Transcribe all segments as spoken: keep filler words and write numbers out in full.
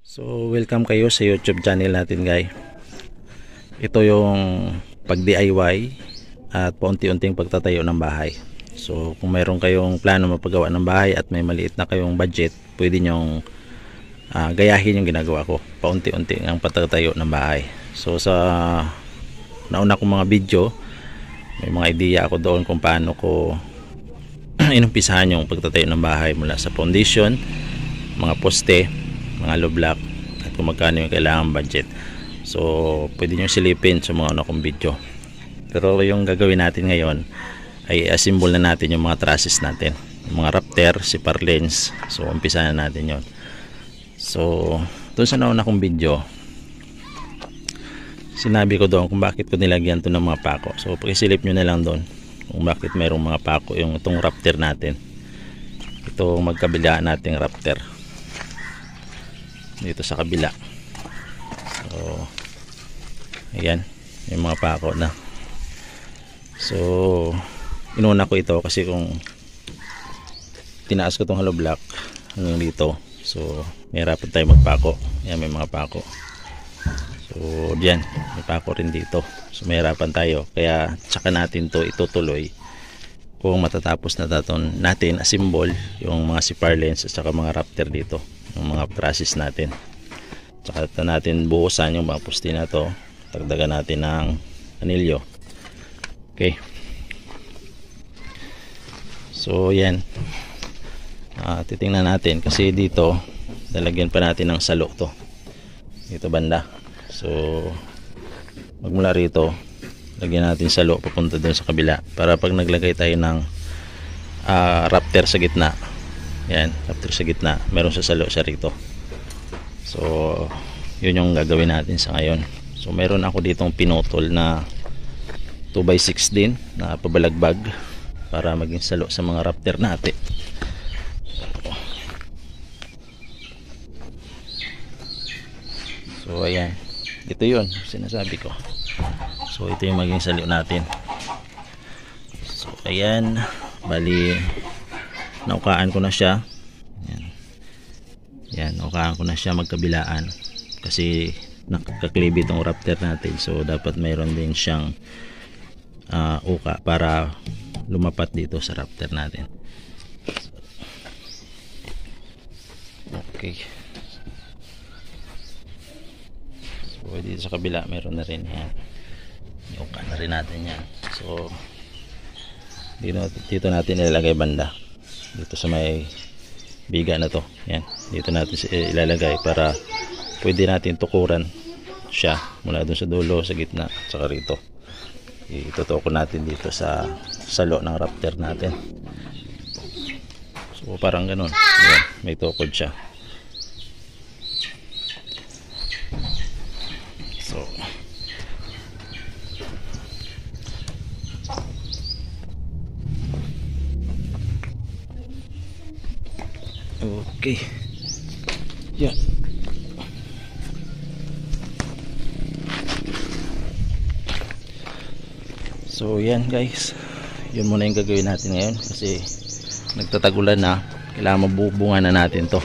So welcome kayo sa YouTube channel natin, guys. Ito yung pag D I Y at paunti-unting pagtatayo ng bahay. So kung mayroon kayong plano mapagawa ng bahay at may maliit na kayong budget, pwede nyong uh, gayahin yung ginagawa ko, paunti-unting ang pagtatayo ng bahay. So sa nauna kong mga video, may mga idea ako doon kung paano ko inumpisahan yung pagtatayo ng bahay mula sa foundation, mga poste, mga low block, at kung magkano yung kailangan budget. So pwede nyo silipin sa mga una kong video. Pero yung gagawin natin ngayon ay assemble na natin yung mga trusses natin, yung mga rafter, sipar lens. So umpisa na natin yon. So doon sa nauna kong video, sinabi ko doon kung bakit ko nilagyan to ng mga pako. So pakisilip nyo na lang doon kung bakit mayroong mga pako yung itong rafter natin, itong magkabilaan nating rafter dito sa kabila. So ayan yung mga pako na. So inuna ko ito kasi kung tinaas ko itong hollow block hanggang dito, so may hirapan tayo magpako. Ayan, may mga pako. So diyan may pako rin dito, so may hirapan tayo, kaya tsaka natin to itutuloy kung matatapos na taton natin assemble yung mga sipar lens at saka mga rafter dito, yung mga trusses natin. Tsaka natin buhusan yung mga poste na to, tagdagan natin ng anilyo. Okay, so yan, uh, titingnan natin kasi dito lalagyan pa natin ng salo to dito banda. So magmula rito lagyan natin salo papunta dun sa kabila, para pag naglagay tayo ng uh, rafter sa gitna, yan, rafter sa gitna, meron sa salo sa rito. So yun yung gagawin natin sa ngayon. So meron ako ditong pinutol na two by six din na pabalagbag para maging salo sa mga rafter natin. So ayan, ito yun sinasabi ko. So ito yung maging salo natin. So ayan, bali naukaan ko na siya. Yan, yan, naukaan ko na siya magkabilaan kasi nakakaklibi itong rafter natin. So dapat mayroon din siyang uh, uka para lumapat dito sa rafter natin. Okay, so dito sa kabila mayroon na rin yan, uka na rin natin yan. So dito, dito natin ilalagay banda dito sa may biga na to. Yan, dito natin ilalagay para pwede natin tukuran siya mula dun sa dulo, sa gitna, saka rito. Itutuko natin dito sa salo ng rafter natin. So parang ganun. Yan, may tukod siya. So okay, yan. So yan guys, yun muna yung gagawin natin ngayon kasi nagtatagulan na, kailangan mabubungan na natin to.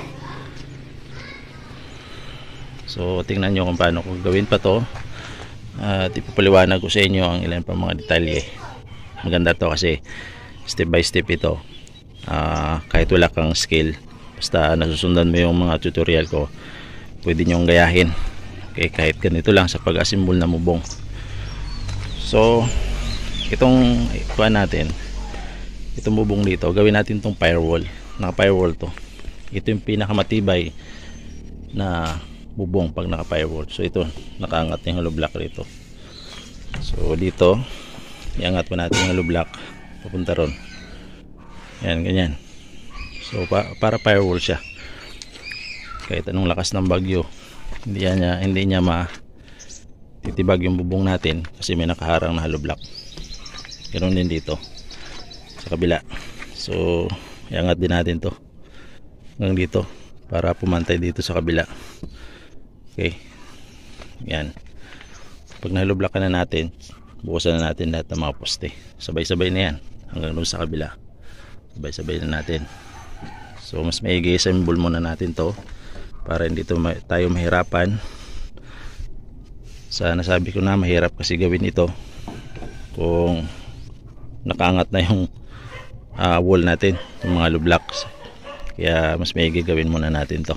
So tingnan nyo kung paano ko gawin pa to at ipapaliwanag ko sa inyo ang ilan pa mga detalye. Maganda to kasi step by step ito, uh, kahit wala kang skill, basta nasusundan mo yung mga tutorial ko, pwede nyong gayahin. Okay, kahit ganito lang sa pag-assemble na mubong. So itong kuha natin, itong bubong dito, gawin natin itong firewall. Naka firewall to, ito yung pinakamatibay na bubong pag naka firewall. So ito, nakaangat yung hollow block rito. So dito iangat pa natin yung hollow block papunta ron. Yan, ganyan. So pa, para firewall siya, kahit anong lakas ng bagyo hindi niya, hindi niya ma titibag yung bubong natin kasi may nakaharang na hollow block. Ganoon din dito sa kabila. So iangat din natin to hanggang dito para pumantay dito sa kabila. Okay, yan. Pag na-hollow block na natin, bukasan na natin lahat ng mga poste, sabay-sabay na yan hanggang doon sa kabila, sabay-sabay na natin. So mas maigi assemble muna natin to para hindi to ma tayo mahirapan. Sana sabi ko na mahirap kasi gawin ito kung nakaangat na yung uh, wall natin, yung mga low blocks. Kaya mas maigi gawin muna natin to.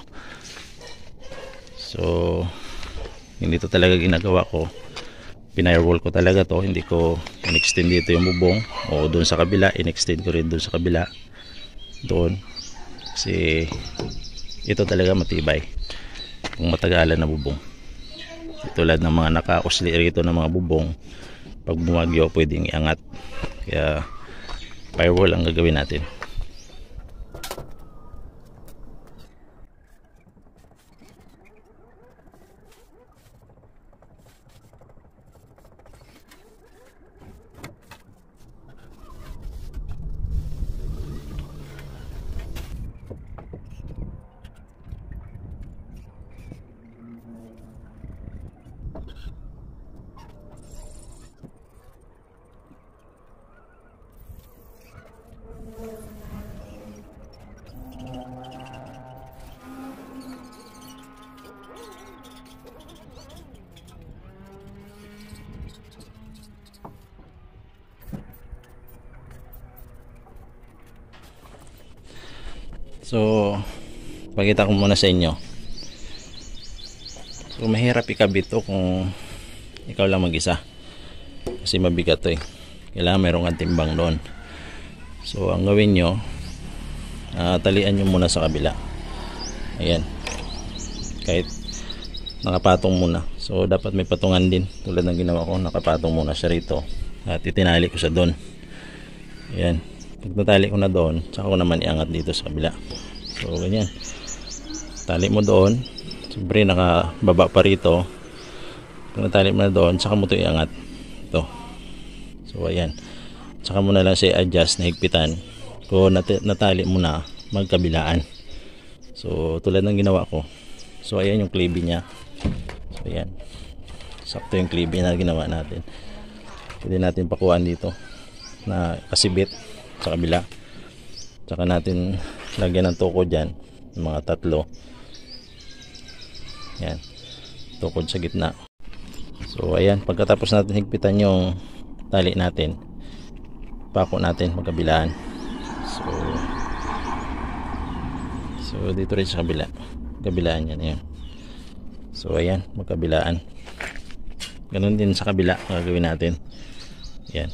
So hindi to talaga ginagawa ko, pinirewall ko talaga to, hindi ko in-extend dito yung bubong o doon sa kabila, in-extend ko rin doon sa kabila doon, kasi ito talaga matibay kung matagalan na bubong. Tulad ng mga naka-usli rito ng mga bubong, pag bumagyo pwedeng iangat, kaya firewall ang gagawin natin. So pakita ko muna sa inyo. So mahirap ikabit to kung ikaw lang mag-isa, kasi mabigat to eh. Kailangan mayroong kang timbang doon. So ang gawin nyo, uh, talian nyo muna sa kabila. Ayan, kahit nakapatong muna. So dapat may patungan din, tulad ng ginawa ko, nakapatong muna siya rito at itinali ko siya doon. Ayan, pag natali ko na doon, tsaka ko naman iangat dito sa kabila. So ganyan, tali mo doon, siyempre nakababa pa rito. Pag natali mo na doon, tsaka mo ito iangat ito. So ayan, tsaka mo na lang siya adjust na higpitan kung nat natali mo na magkabilaan. So tulad ng ginawa ko. So ayan yung klebe nya. So ayan, sakto yung klebe na ginawa natin. Pwede natin pakuhaan dito na kasibit sa kabila, tsaka natin lagyan ng tukod dyan, mga tatlo. Yan, tukod sa gitna. So ayan, pagkatapos natin higpitan yung tali natin, pako natin magkabilaan. So so dito rin sa kabila, kabilaan yan, ayan. So ayan, magkabilaan. Ganun din sa kabila gagawin natin. Yan.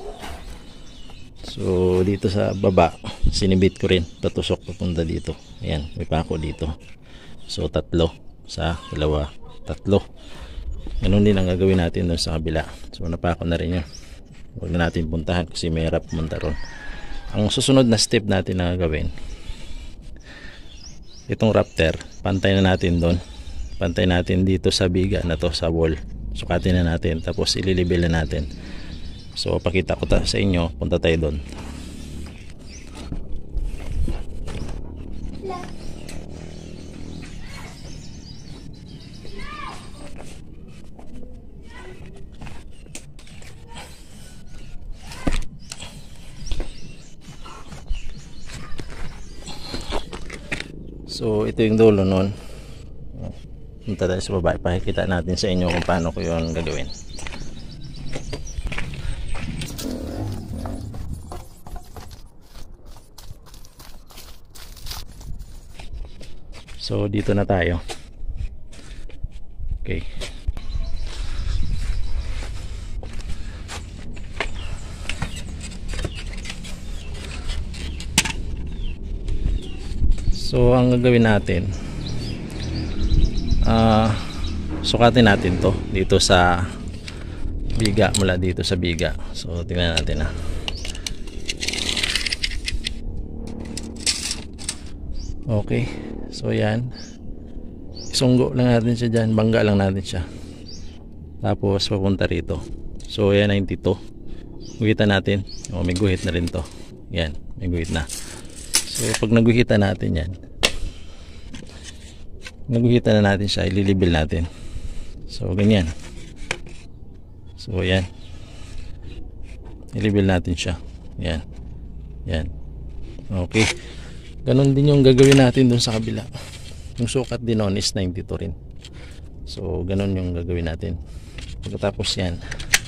So dito sa baba, sinibit ko rin, tatusok papunta dito. Ayan, may pako dito. So tatlo, sa dalawa, tatlo. Ganun din ang gagawin natin doon sa kabila. So napako na rin yun. Huwag na natin puntahan kasi mahirap pumunta ron. Ang susunod na step natin na gagawin, itong rafter, pantay na natin doon. Pantay natin dito sa biga na to, sa wall. Sukatin na natin, tapos ililibel na natin. So pakita ko ta sa inyo, punta tayo doon. So ito yung dulo nun. Punta tayo sa baba, pakikita natin sa inyo kung paano ko yun gagawin. So dito na tayo. Okay. So ang gagawin natin, uh, sukatin natin to dito sa biga, mula dito sa biga. So tingnan natin ha. Okay, so yan, isunggo lang natin siya dyan, bangga lang natin siya, tapos papunta rito. So yan, ninety-two, guhitan natin. O, may guhit na rin to. Yan, may guhit na. So pag naguhitan natin yan, naguhitan na natin siya, ililibil natin. So ganyan. So yan, ilibil natin siya. Yan, yan. Okay, ganon din yung gagawin natin dun sa kabila. Yung sukat din noon is ninety-two rin. So ganun yung gagawin natin. Pagkatapos yan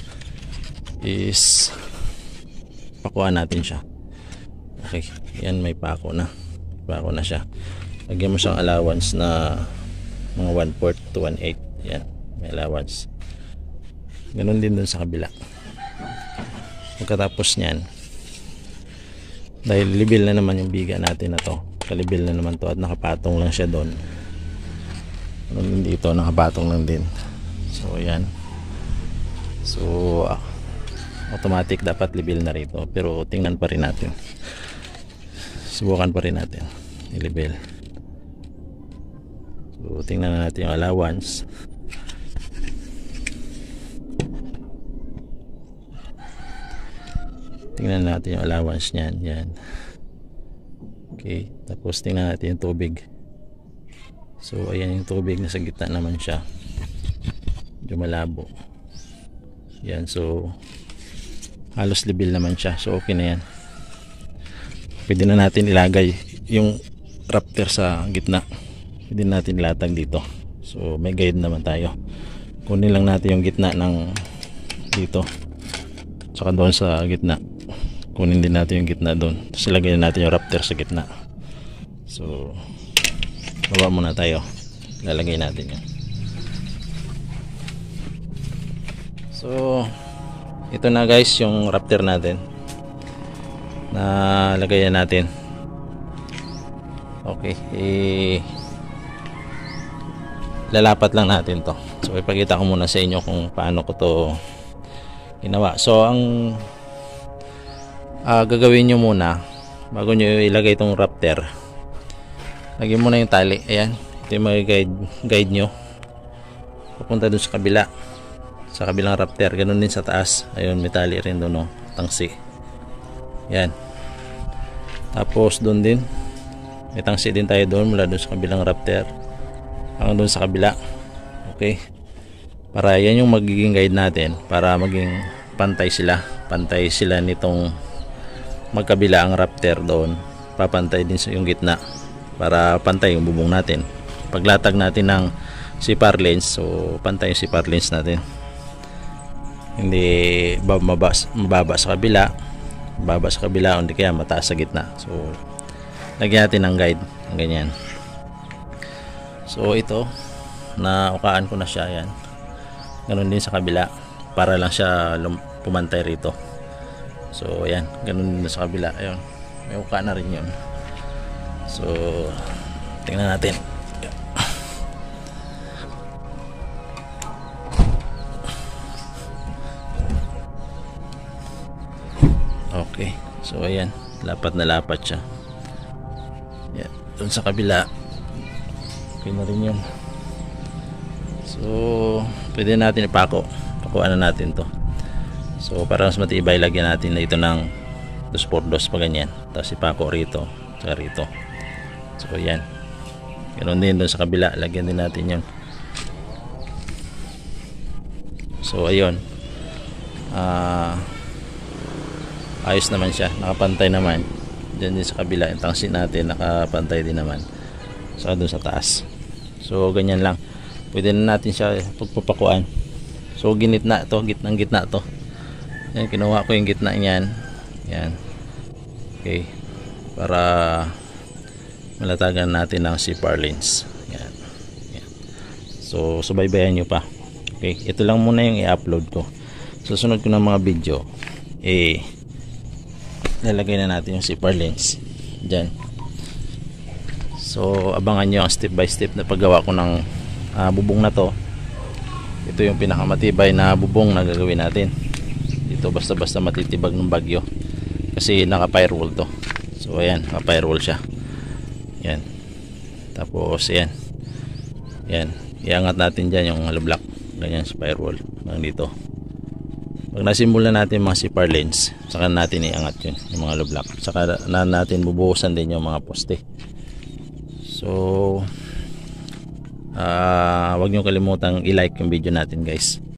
is pakuan natin siya. Okay, yan, may pako na. Pako na siya. Lagyan mo siyang allowance na mga one fourth to one eighth. Yan, may allowance. Ganun din dun sa kabila. Pagkatapos nyan, dahil libil na naman yung biga natin na to, kalibil na naman to at nakapatong lang siya doon. Ganun din dito, nakapatong lang din. So yan. So uh, automatic dapat libil na rito, pero tingnan pa rin natin, subukan pa rin natin i-libil. So tingnan na natin yung allowance. Tingnan natin yung allowance niyan. Yan. Okay, tapos tingnan natin yung tubig. So ayan yung tubig, nasa gitna naman siya, medyo malabo. Yan, so halos libil naman siya, so okay na yan. Pwede na natin ilagay yung Raptor sa gitna, pwede natin ilatag dito. So may guide naman tayo, kunin lang natin yung gitna ng dito, saka doon sa gitna kunin din natin yung gitna doon, tapos ilagay natin yung Raptor sa gitna. So baba muna tayo, lalagay natin yan. So ito na guys yung Raptor natin na lagayan natin. Okay, eh, lalapat lang natin to. So ipakita ko muna sa inyo kung paano ko to ginawa. So ang uh, gagawin nyo muna bago nyo ilagay itong Raptor, lagyan mo na yung tali. Ayan, ito yung mga guide, guide nyo papunta dun sa kabila, sa kabilang Raptor. Ganun din sa taas. Ayun, may tali rin doon, no? Tangsi. Yan. Tapos doon din may tangsi din tayo doon, mula doon sa kabilang Raptor hanggang doon sa kabila. Okay, para yan yung magiging guide natin, para maging pantay sila. Pantay sila nitong magkabila ang Raptor doon, papantay din sa yung gitna para pantay yung bubong natin. Paglatag natin ng C P R lens, so pantay yung C P R lens natin, hindi mababa, mababa sa kabila, mababa sa kabila, hindi kaya mataas sa gitna. So lagyan natin ng guide ng ganyan. So ito, naukaan ko na siya. Yan, ganun din sa kabila, para lang siya pumantay rito. So yan, ganun din sa kabila. Ayun, may uka na rin yun. So tingnan natin. Okay, so ayan, lapat na lapat siya. Yan, doon sa kabila okay na rin yun. So pwede natin ipako, pakuan na natin to. So para mas matibay, lagyan natin na ito ng dos por dos pa ganyan, tapos ipako rito saka rito. So yan, ganoon din doon sa kabila, lagyan din natin yun. So ayun, ah uh, ayos naman siya, nakapantay naman. Diyan din sa kabila, yung tangsi natin nakapantay din naman, saka doon sa taas. So ganyan lang, pwede na natin siya pagpapakuan. So ginitna to, gitnang gitna to. Yan, kinuha ko yung gitna niyan. Yan, okay, para malatagan natin ng C P R lens. Yan, yan. So subaybayan nyo pa. Okay, ito lang muna yung i-upload ko. Susunod ko ng mga video, eh lalagay na natin yung C P R lens dyan. So abangan nyo ang step by step na paggawa ko ng uh, bubong na to. Ito yung pinakamatibay na bubong na gagawin natin dito, basta basta matitibag ng bagyo kasi naka firewall to. So ayan, naka firewall siya. Yan, tapos ayan, yan, iangat natin dyan yung hollow block, ganyan sa firewall hanggang dito. Pag nasimulan natin mga C P R lens, saka natin iangat yun, yung mga hollow block, saka na natin bubuhusan din yung mga poste. So uh, wag nyo kalimutang i-like yung video natin guys.